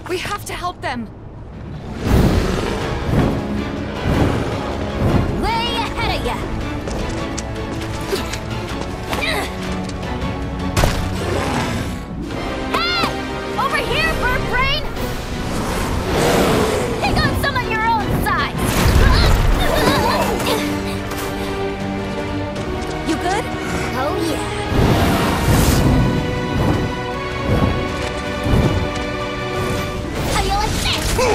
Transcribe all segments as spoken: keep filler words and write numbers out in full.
We have to help them! Way ahead of ya! Hey! Over here, bird brain! Pick on someone your own size! You good? Oh yeah. How you like this?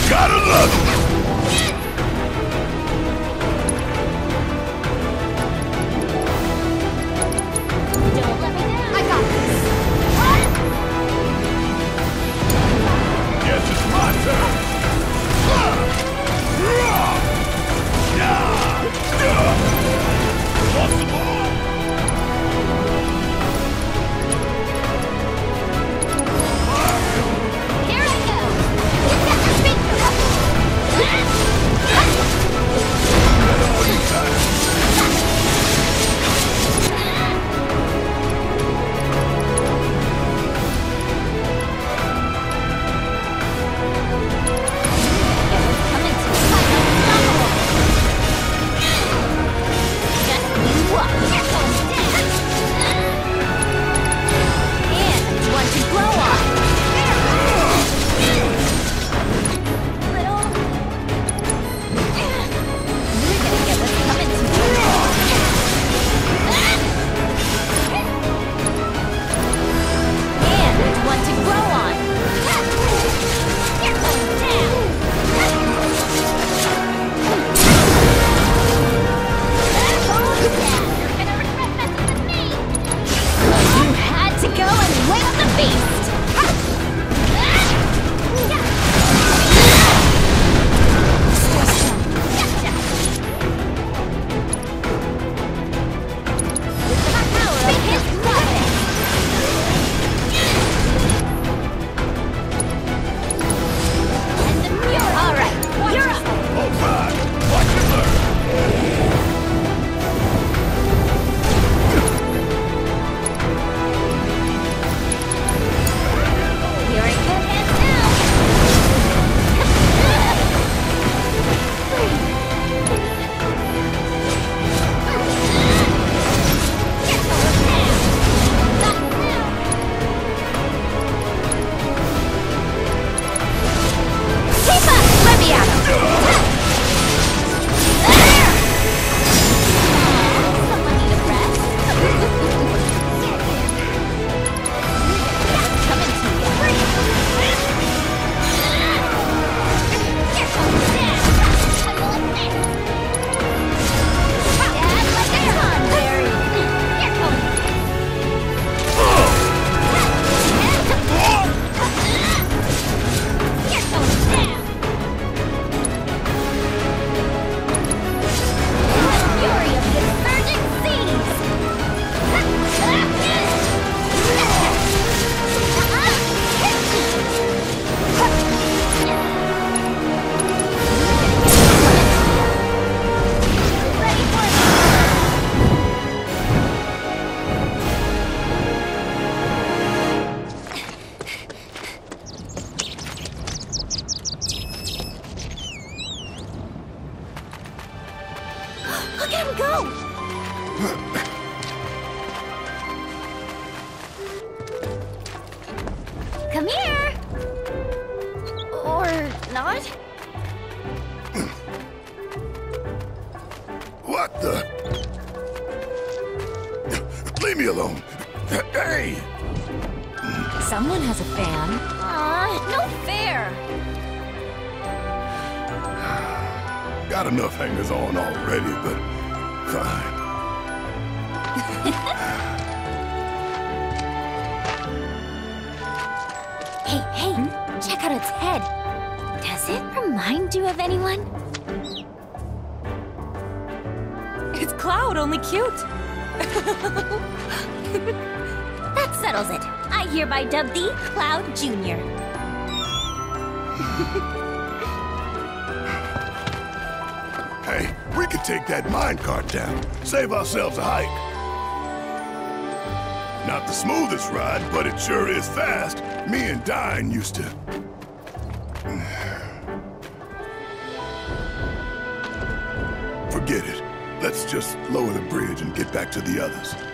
Gotta love it! Don't let me down. I got this. Guess it's my turn! What's the ball? Here I go. Get the speed. Look at him go! Come here! Or not? What the? Leave me alone! Hey! Someone has a fan. Aw, no fair! Got enough hangers on already, but fine. Hey, hey, hmm? Check out its head. Does it remind you of anyone? It's Cloud, only cute. That settles it. I hereby dub thee Cloud Junior Hey, we could take that minecart down. Save ourselves a hike. Not the smoothest ride, but it sure is fast. Me and Dine used to... Forget it. Let's just lower the bridge and get back to the others.